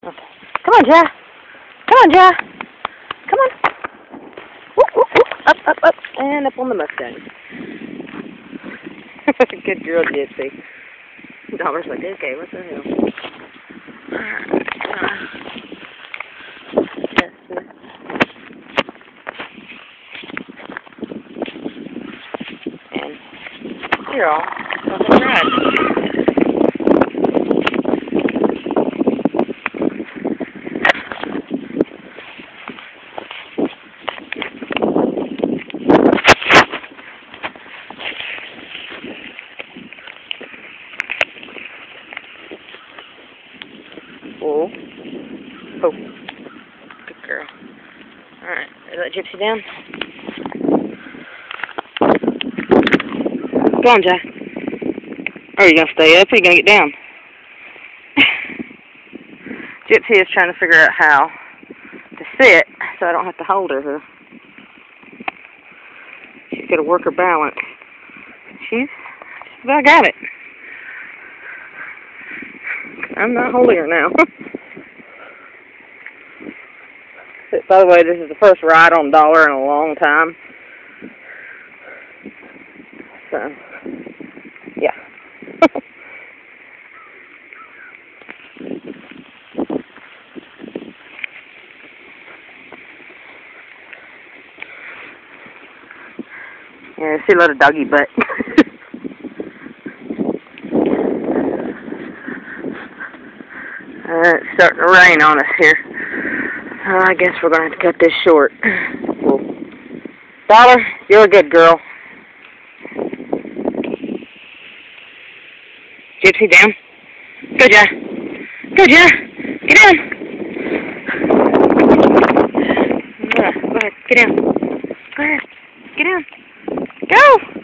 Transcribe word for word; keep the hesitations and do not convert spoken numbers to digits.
Okay. Come on, Ja. Come on, Ja. Come on. Whoop, whoop, whoop. Up, up, up. And up on the Mustang. Good girl, Gypsy. Dollar's like, okay, what the hell? And you're all fucking right. Oh. Oh. Good girl. Alright, let Gypsy down. Go on, Jack. Or are you going to stay up or are you going to get down? Gypsy is trying to figure out how to sit so I don't have to hold her here. She's got to work her balance. She's, she's about got it. I'm not holding her now. By the way, this is the first ride on Dollar in a long time. So, yeah. Yeah, see a lot of doggy butt. Uh, it's starting to rain on us here. Uh, I guess we're going to have to cut this short. Well, Dollar, you're a good girl. Gypsy, down. Go, Ja. Go, Ja. Get down. Uh, go ahead. Get down. Go ahead. Get down. Go.